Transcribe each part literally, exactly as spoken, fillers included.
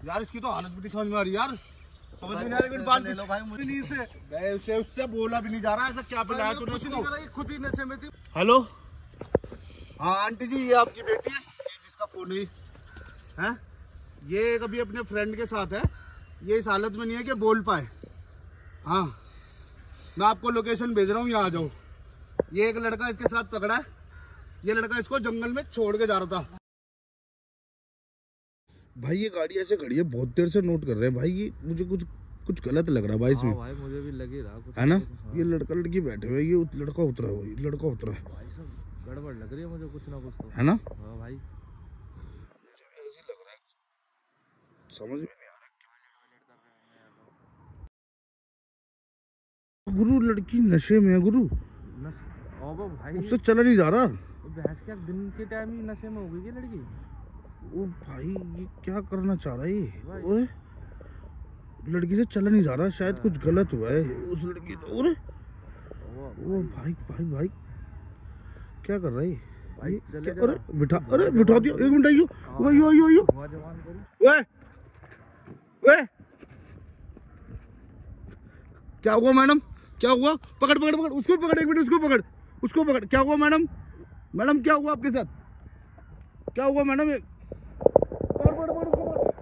यार इसकी तो हालत भी नहीं समझ में आ रही यार, समझ में नहीं आ रही कोई बात। ले लो भाई मुझे नहीं से मैं उसे उससे बोला भी नहीं जा रहा, ऐसा क्या पिलाया तूने उसको? खुद ही नशे में थी। हेलो हाँ आंटी जी, ये आपकी बेटी है, ये जिसका फोन है हैं, ये कभी अपने फ्रेंड के साथ है, ये इस हालत में नहीं है कि बोल पाए। हाँ मैं आपको लोकेशन भेज रहा हूँ, यहाँ आ जाओ। ये एक लड़का इसके साथ पकड़ा है, ये लड़का इसको जंगल में छोड़ के जा रहा था। भाई ये गाड़ी ऐसे खड़ी है, बहुत देर से नोट कर रहे हैं भाई, ये मुझे कुछ कुछ गलत लग रहा है भाई इसमें। भाई मुझे भी लग ही रहा कुछ है ना, हाँ। ये लड़का लड़की बैठे हुए, ये लड़का उतरा है, ये लड़का उतरा है भाई सब गड़बड़ लग रही है मुझे कुछ ना कुछ तो, है ना? हाँ भाई मुझे भी ऐसे लग रहा है, समझ में नहीं आ रहा। गुरु लड़की नशे में है गुरु, ओ भाई उससे चला नहीं जा रहा। भैंस क्या दिन के टाइम ही नशे में हो गई है लड़की? ओ भाई ये क्या करना चाह रहा है ये? ओए लड़की से चला नहीं जा रहा, शायद कुछ गलत हुआ है उस लड़की तो। ओए ओ भाई भाई भाई क्या कर रहा है भाई? अरे बिठा, अरे बिठा दिया, एक मिनट आइयो, आइयो आइयो आइयो, ओए ओए क्या हुआ मैडम, क्या हुआ? पकड़ पकड़ पकड़ उसको, पकड़ एक मिनट उसको पकड़, उसको पकड़। क्या हुआ मैडम? मैडम क्या हुआ आपके साथ? क्या हुआ मैडम? पकड़ पकड़ पकड़ उसको पकड़।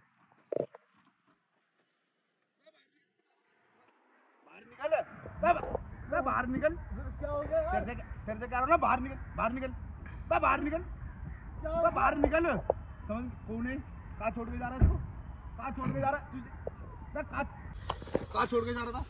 बाहर निकल, क्या हो गया? तेरे से कह रहा हूं ना बाहर निकल, बाहर निकल, बाहर निकल, बाहर निकल। समझ कौन है? कहाँ छोड़ के जा रहा है इसको? कहाँ छोड़ के जा रहा है? कहाँ छोड़ के जा रहा था?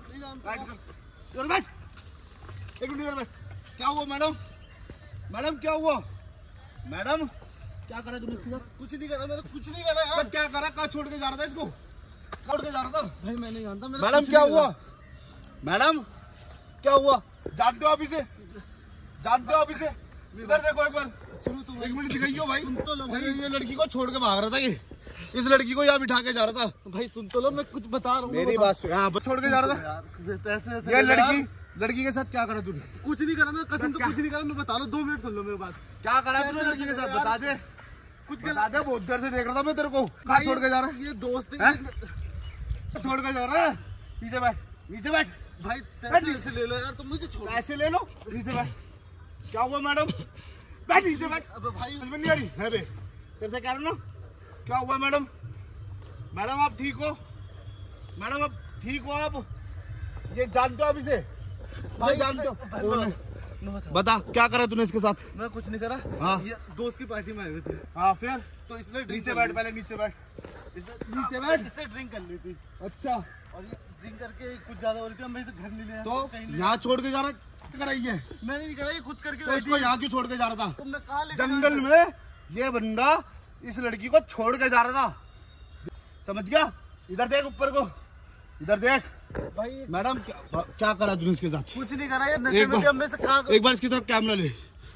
बैठ, एक मिनट इधर बैठ। क्या हुआ मैडम? मैडम क्या हुआ? मैडम क्या करा तुमने इसके साथ? कुछ नहीं करा मैंने, कुछ नहीं करा यार। क्या करा? कहाँ छोड़ के जा रहा था इसको? छोड़ के जा रहा था भाई, मैं नहीं जानता। मैडम क्या हुआ? मैडम क्या हुआ? जानते हो आप इसे? जानते हो आप इसे? इधर देखो एक बार, सुनो तो एक मिनट दिखाइयो भाई। सुन तो लो भाई, ये लड़की को छोड़ के भाग रहा था, ये इस लड़की को यहाँ बिठा के जा रहा था। भाई सुन तो लो, मैं कुछ बता रहा हूँ। मेरी बात सुन, यहाँ छोड़ के जा रहा था पैसे। ये लड़की लड़की के साथ क्या करा तूने? कुछ नहीं करा मैं, कसम तो कुछ नहीं करा। मैं बता रहा हूँ, दो मिनट सुन लो मेरी बात। क्या करा तूने लड़की के साथ? बता दे, कुछ बता दे। बहुत देर से देख रहा था मैं तेरे को। कहाँ छोड़ के जा रहा है? ये दोस्त छोड़ के जा रहा है। नीचे बैठ, नीचे बैठ भाई, पैसे ले लो यार तुम, मुझे छोड़। पैसे ले लो, नीचे बैठ। क्या हुआ मैडम? बैठ नीचे बैठ। अबे भाई समझ में नहीं आ रही है बे, तेरे से कह रहा हूं ना। क्या हुआ मैडम? मैडम आप ठीक हो? मैडम आप ठीक हो? आप ये जानते हो आप इसे? भाई जानते हो? बता क्या करा तूने इसके साथ? मैं कुछ नहीं करा। हाँ ये दोस्त की पार्टी में आए हुए थे। हाँ फिर? तो इसने नीचे बैठ, पहले नीचे बैठ, नीचे बैठ। इसने ड्रिंक कर ली थी। अच्छा, और ये ड्रिंक करके कुछ ज्यादा हो गया, मैं इसे घर नहीं ले आया। तो यहाँ छोड़ के जा रहा कराई है? मैंने नहीं कराई, खुद करके। तो इसको यहाँ क्यों छोड़ के जा रहा था? तो मैं कहाँ ले जंगल में ये बंदा इस लड़की को छोड़ के जा रहा था, समझ गया? इधर देख ऊपर को, इधर देख भाई। मैडम क्या, क्या करा तूने इसके साथ? कुछ नहीं करा यार, नशे में हम में से कहाँ। एक बार इसकी तरफ कैमरा ले,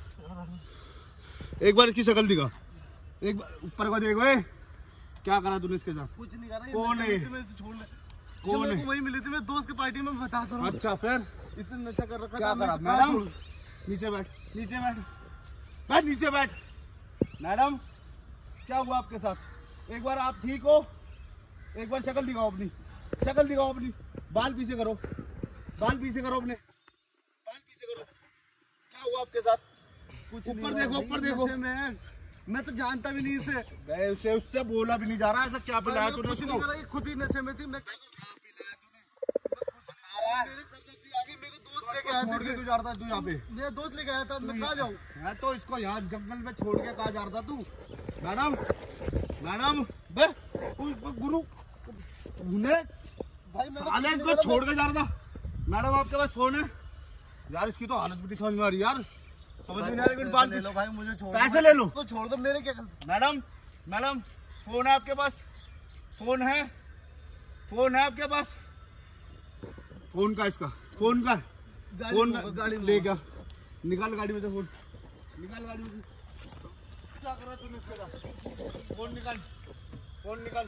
एक बार इसकी शक्ल दिखा, एक बार ऊपर को देख। भाई क्या करा तूने इसके साथ? कुछ नहीं करा। कौन है? कौन है? वही मिली थी मेरे दोस्त की पार्टी में, बताता हूँ। अच्छा फिर? इसने नशा कर रखा। क्या करा? मैडम नीचे बैठ, नीचे बैठ, बैठ नीचे बैठ। मैडम क्या हुआ आपके साथ? एक बार आप ठीक हो? एक बार शक्ल दिखाओ अपनी, शक्ल दिखाओ अपनी। बाल पीछे करो, बाल पीछे करो अपने, बाल पीछे करो। क्या हुआ आपके साथ? कुछ ऊपर देखो, ऊपर देखो। मैं मैं तो जानता भी नहीं इसे। मैं उसे उससे बोला भी नहीं जा रहा, ऐसा क्या पिलाया तूने उसको? खुद ही नशे में थी। मैं छोड़ के तू जा रहा था, तू यहाँ पे मेरा दोस्त लेके आया था, मैं कहाँ जाऊँ? मैं तो इसको यहाँ जंगल में छोड़ के कहाँ जा रहा था तू? मैडम मैडम बे गुरु उन्हें भाई साले इसको छोड़ के जा रहा था। मैडम आपके पास फोन है? यार इसकी तो हालत भी नहीं समझ में आ रही यार, समझ में नहीं आ रही कोई बात। ले लो भाई मुझे छोड़, पैसे ले लो तो छोड़ दो, मेरे क्या गलती? मैडम मैडम फोन है आपके पास? फोन है? फोन है आपके पास? फोन का, इसका फोन का फोन गाड़ी ले गया, निकाल गाड़ी में से फोन, निकाल गाड़ी में से। क्या कर रहा तूने इसके साथ? फोन निकाल, फोन निकाल।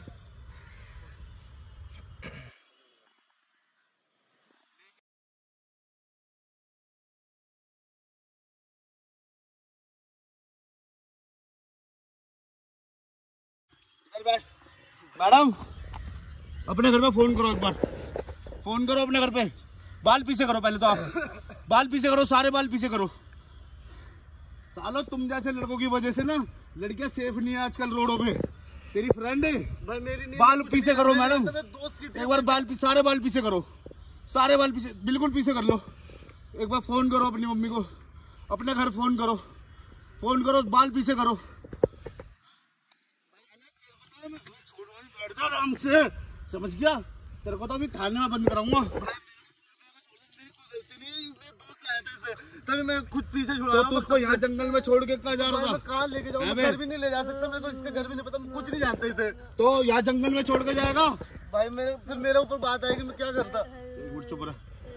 इधर बैठ, मैडम अपने घर पे फोन करो, एक बार फोन करो अपने घर पे। बाल पीछे करो पहले तो, आप बाल पीछे करो, सारे बाल पीछे करो। सालो तुम जैसे लड़कों की वजह से ना लड़कियां सेफ नहीं है आजकल रोडों पे। तेरी फ्रेंड है भाई, मेरी नहीं, बाल पीछे करो मैडम, दोस्त की एक बार बाल पीछे, सारे बाल पीछे करो, सारे बाल पीछे, बिल्कुल पीछे कर लो। एक बार फोन करो अपनी मम्मी को, अपने घर फोन करो, फोन करो, बाल पीछे करो। बैठ जा आराम से, समझ गया? तेरे को तो अभी थाने में बंद कराऊंगा। तभी मैं खुद पीछे छुड़ा तो रहा तू उसको यहाँ जंगल में छोड़ के कहाँ जा रहा था? कहाँ लेके जाऊँ? घर भी नहीं ले जा सकता, मेरे को इसका घर भी नहीं पता, कुछ नहीं जानता इसे। तो यहाँ जंगल में छोड़ के जाएगा भाई? मेरे फिर मेरे ऊपर बात आएगी, मैं क्या करता? एक मिनट चुप रहा।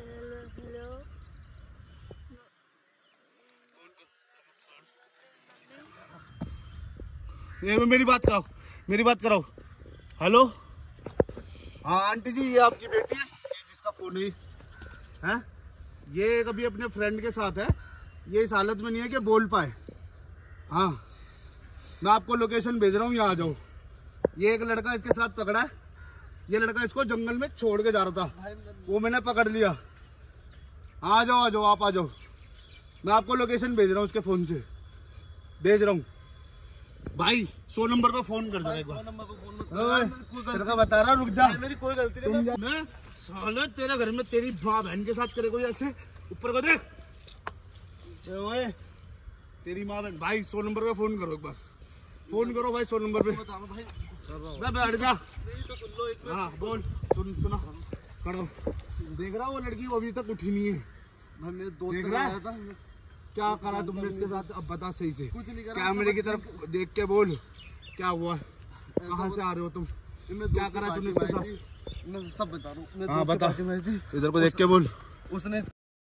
ये मेरी बात कराओ, मेरी बात कराओ। हेलो, हाँ आंटी जी, ये आपकी बेटी है, ये जिसका फोन है, हैं? ये कभी अपने फ्रेंड के साथ है, ये इस हालत में नहीं है कि बोल पाए। हाँ, मैं आपको लोकेशन भेज रहा हूँ, यहाँ आ जाओ। ये एक लड़का इसके साथ पकड़ा है, ये लड़का इसको जंगल में छोड़ के जा रहा था, वो मैंने पकड़ लिया। आ जाओ आ जाओ, आप आ जाओ, मैं आपको लोकेशन भेज रहा हूँ, उसके फोन से भेज रहा हूँ। भाई सौ नंबर पे फोन कर दे, तेरे का बता रहा, रुक जा, मेरी कोई गलती नहीं। मैं साले तेरे घर में तेरी माँ बहन के साथ करे कोई ऐसे, ऊपर को देख, ओए तेरी माँ बहन। भाई सौ नंबर पे फोन करो, एक बार फोन करो भाई, सौ नंबर पे। मैं बैठ जा, हाँ बोल, सुन सुना करो। देख रहा वो लड़की, वो अभी तक उठी नहीं है। भाई मेरे दोस्त देख रहा है क्या करा तुमने इसके साथ? अब बता सही से, कुछ नहीं करा। कैमरे की तरफ देख के बोल, क्या हुआ? कहाँ से आ रहे हो तुम? क्या करा तुमने इसके साथ? मैं सब बता रहा हूँ। हाँ बता, इधर को देख के बोल। उसने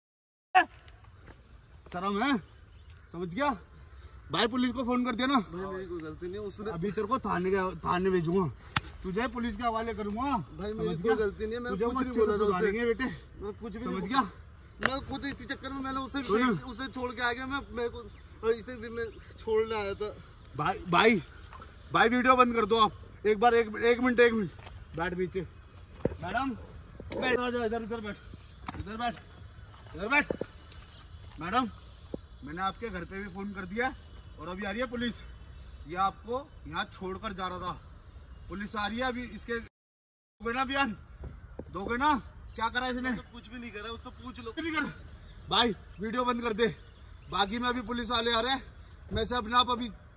शर्म है, समझ गया? भाई पुलिस को फोन कर दिया ना? भाई मेरी कोई गलती नहीं, उसने अभी तेरे को थाने के थाने भेजूंगा, तुझे पुलिस के हवाले करूंगा। भाई मेरी कोई गलती नहीं है, मैंने कुछ नहीं बोला था उसे। बेटे मैं कुछ भी समझ नहीं गया? मैं खुद इसी चक्कर में मैंने उसे उसे छोड़ के आ गया। मैं मेरे को और इसे भी मैं छोड़ने आया था। भाई भाई भाई वीडियो बंद कर दो आप, एक बार, एक एक मिनट एक मिनट बैठ पीछे। मैडम आ जाओ, इधर इधर बैठ, इधर बैठ, इधर बैठ। मैडम मैंने आपके घर पे भी फोन कर दिया और अभी आ रही है पुलिस, ये आपको यहाँ छोड़कर जा रहा था। पुलिस आ रही है अभी, इसके दोगे ना बयान, दोगे ना? क्या करा इसने? तो कुछ भी नहीं करा, उससे पूछ लो। नहीं कर भाई, वीडियो बंद कर दे, बाकी में अभी पुलिस वाले आ रहे हैं, मैं से अपने आप अभी